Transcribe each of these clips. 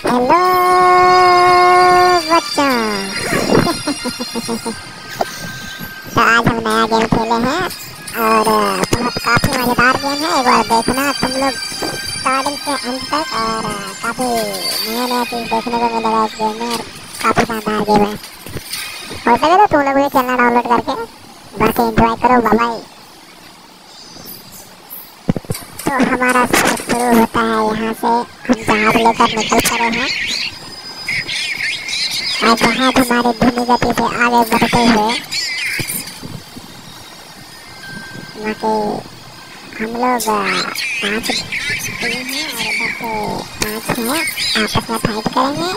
Hello बच्चों। तो आज हम नया गेम खेले हैं और बहुत काफ़ी मज़ेदार गेम है। एक बार देखना तुम लोग स्टार्टिंग से अंत तक, और काफ़ी नया नया चीज़ देखने को मिलेगा इस गेम में, और काफ़ी शानदार गेम है। हो सके तो तुम लोग भी खेलना डाउनलोड करके बाकी एंजॉय करो। Bye bye. तो हमारा सफर शुरू होता है यहाँ से। हम जहाज लेकर निकल पड़े हैं और जहाज हमारी धीमी गति से आगे बढ़ते हुए बाकी हम लोग 5 टीम हैं और इधर से 5 हैं। आपस में फाइट करेंगे।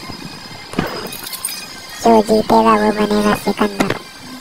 जो जीतेगा वो बनेगा सिकंदर।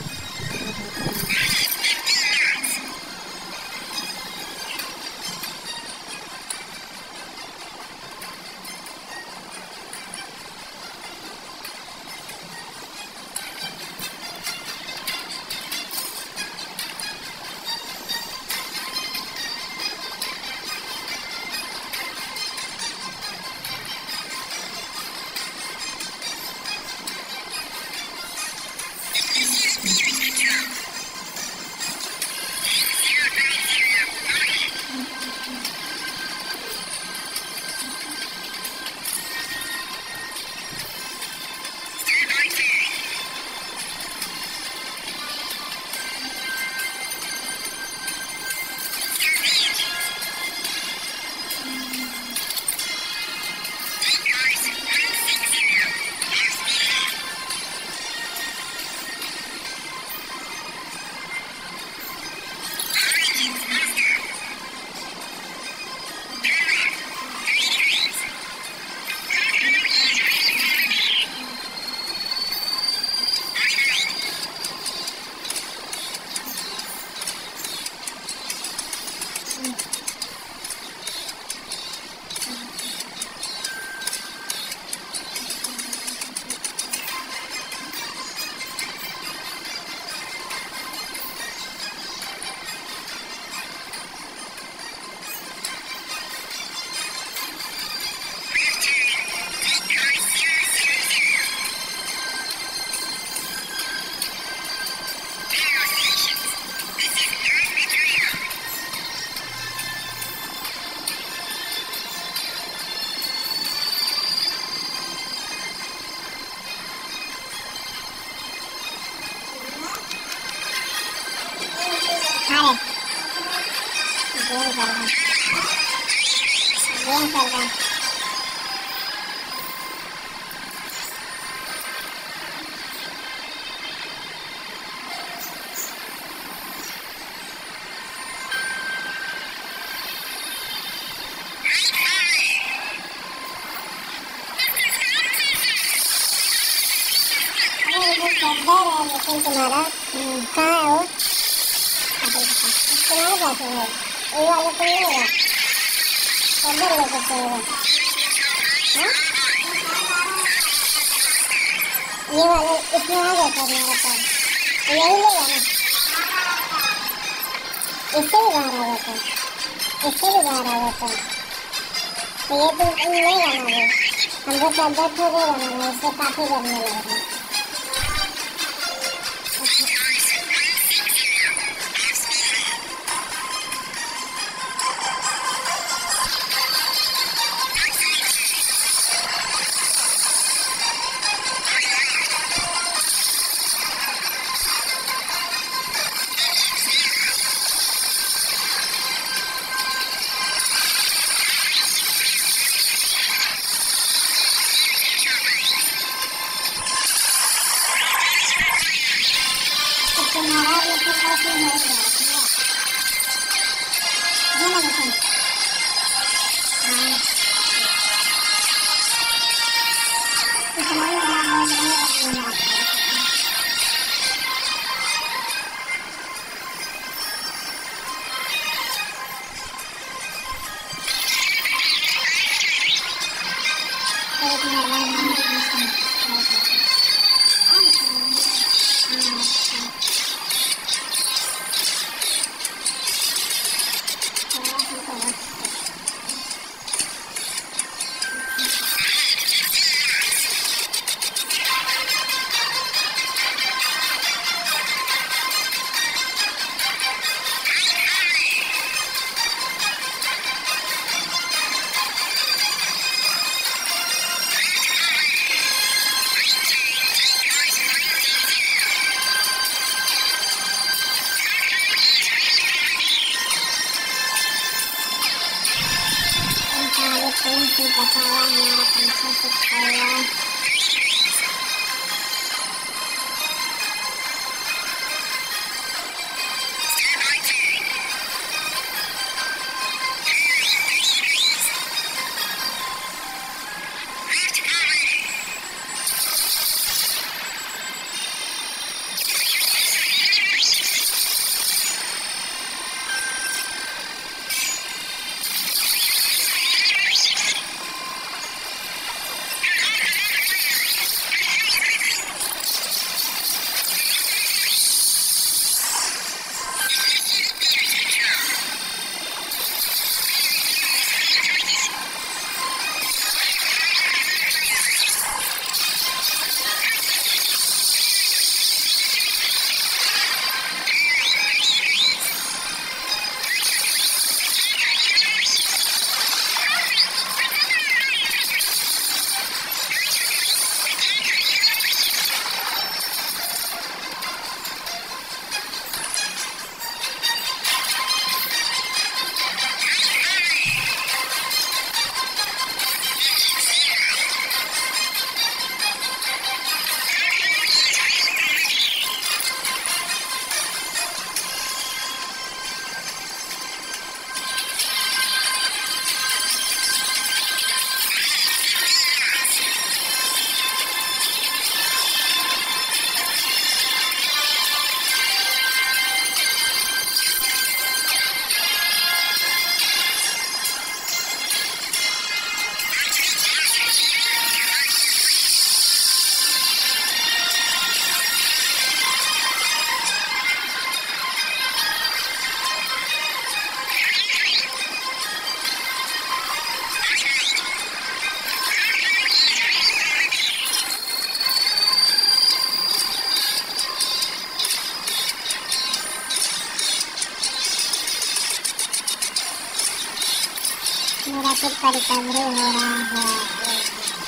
गेम चल रहा है। लेकिन तुम्हारा कहाँ है वो? तुम्हारे पास है ये वाला तो नहीं है। उधर लेकर चलेगा। हाँ ये वाले इसमें आ गया था मेरे पास। यही लेगा ना। इससे भी बाहर आ जाता है। इससे भी बाहर आ जाता है। तो ये तो नहीं बना है। हमको सब्जेक्ट हो गया बनाना। इससे काफ़ी करने लगेगा। तुम्हारा लेकिन ऐसे नहीं हो रहा है ना लेकिन। हाँ इतना ही बड़ा नहीं है। चिप का रिकवरी हो रहा है।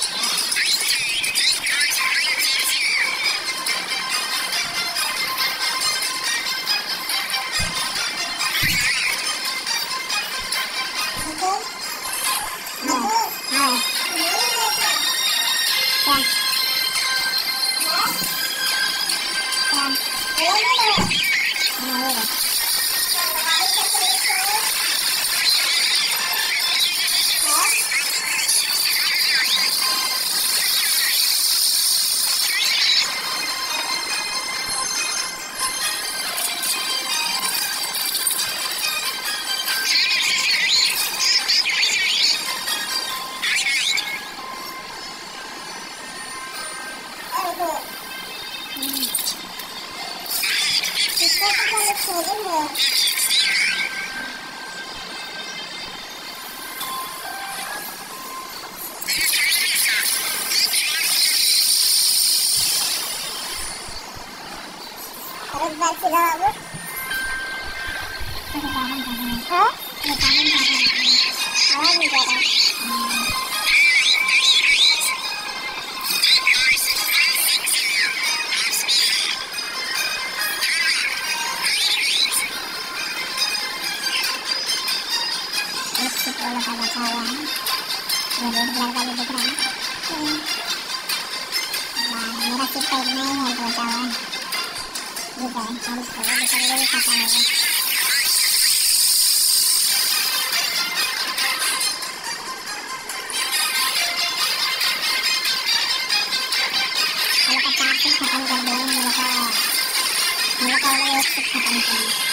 मेरा सिर्फ इतना ही हेल्प बचा हुआ है। ये क्या है? खत्म कर दिया। मेरे का एक खत्म किया।